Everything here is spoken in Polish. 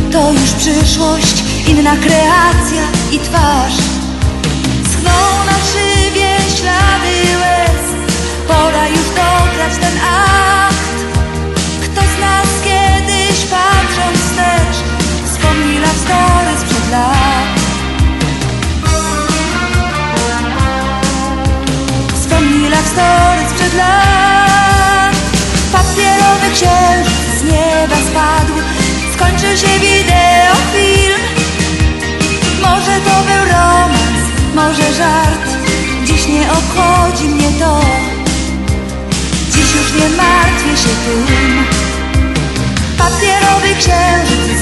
To już przyszłość, inna kreacja i twarz. Schną na szybie ślady łez. Pora już dograć ten akt. Kto z nas kiedyś, patrząc wstecz, wspomni love story sprzed lat. Wspomni love story sprzed lat. Papierowy księżyc z nieba spadł. Skończył się wideofilm. Może to był romans, może żart. Dziś nie obchodzi mnie to. Dziś już nie martwię się tym. Papierowy księżyc